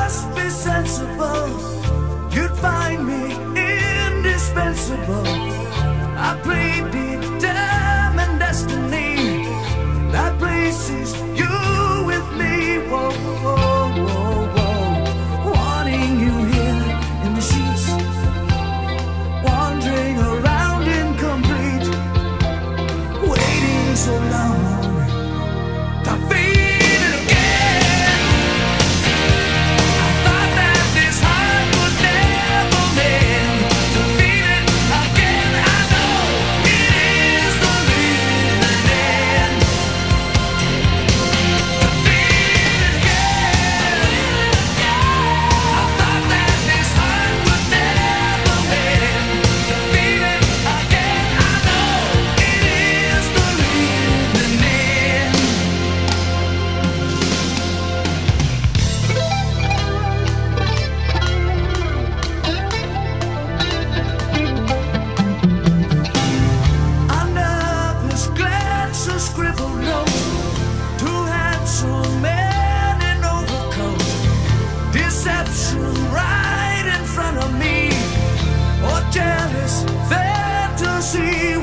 just be sensible. You'd find me indispensable. I played determined destiny. That place is you with me. Whoa, whoa, whoa, whoa. Wanting you here in the sheets, wandering around incomplete, waiting so long to feel it again. I thought that this heart would never mend. To feel it again, I know it is the living end. To feel it again, I thought that this heart would never mend. To feel it again, I know it is the living end. Under this glance, a scribbled note, two handsome men in overcoat, deception right in front of me, or jealous fantasy